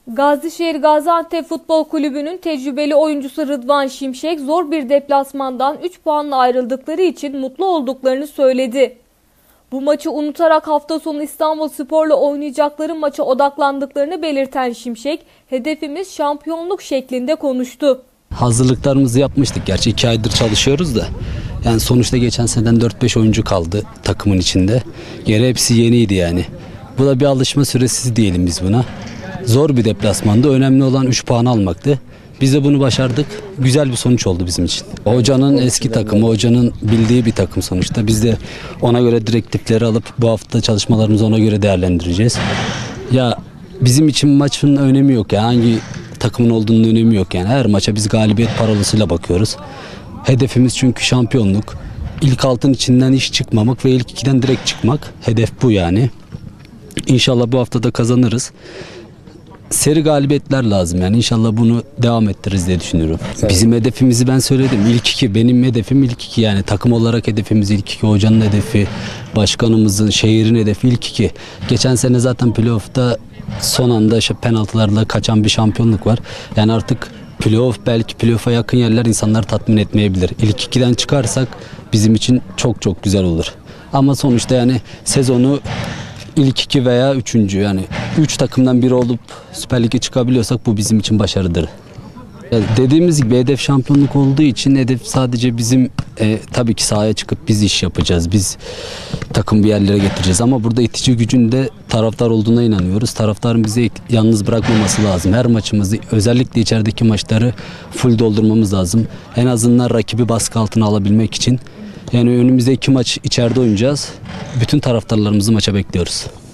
Gazişehir Gaziantep Futbol Kulübü'nün tecrübeli oyuncusu Rıdvan Şimşek zor bir deplasmandan 3 puanla ayrıldıkları için mutlu olduklarını söyledi. Bu maçı unutarak hafta sonu İstanbulspor'la oynayacakları maça odaklandıklarını belirten Şimşek, hedefimiz şampiyonluk şeklinde konuştu. Hazırlıklarımızı yapmıştık. Gerçi 2 aydır çalışıyoruz da. Yani sonuçta geçen seneden 4-5 oyuncu kaldı takımın içinde. Geri hepsi yeniydi yani. Bu da bir alışma süresi diyelim biz buna. Zor bir deplasmanda. Önemli olan 3 puan almaktı. Biz de bunu başardık. Güzel bir sonuç oldu bizim için. Hocanın eski takımı, hocanın bildiği bir takım sonuçta. Biz de ona göre direktifleri alıp bu hafta çalışmalarımızı ona göre değerlendireceğiz. Ya bizim için maçın önemi yok ya. Hangi takımın olduğunun önemi yok yani. Her maça biz galibiyet parolasıyla bakıyoruz. Hedefimiz çünkü şampiyonluk. İlk 6'ın içinden hiç çıkmamak ve ilk 2'den direkt çıkmak. Hedef bu yani. İnşallah bu hafta da kazanırız. Seri galibiyetler lazım yani inşallah bunu devam ettiririz diye düşünüyorum. Bizim hedefimizi ben söyledim. İlk 2 benim hedefim ilk 2 yani takım olarak hedefimiz ilk 2, hocanın hedefi, başkanımızın, şehrin hedefi ilk 2. Geçen sene zaten playoff'ta son anda penaltılarla kaçan bir şampiyonluk var. Yani artık belki playoff'a yakın yerler insanlar tatmin etmeyebilir. İlk 2'den çıkarsak bizim için çok çok güzel olur. Ama sonuçta yani sezonu İlk 2 veya 3. yani 3 takımdan biri olup Süper Lig'e çıkabiliyorsak bu bizim için başarıdır. Yani dediğimiz gibi hedef şampiyonluk olduğu için hedef sadece bizim tabii ki sahaya çıkıp biz iş yapacağız. Biz takım bir yerlere getireceğiz ama burada itici gücün de taraftar olduğuna inanıyoruz. Taraftarın bizi yalnız bırakmaması lazım. Her maçımızı özellikle içerideki maçları full doldurmamız lazım. En azından rakibi baskı altına alabilmek için. Yani önümüzde 2 maç içeride oynayacağız. Bütün taraftarlarımızı maça bekliyoruz.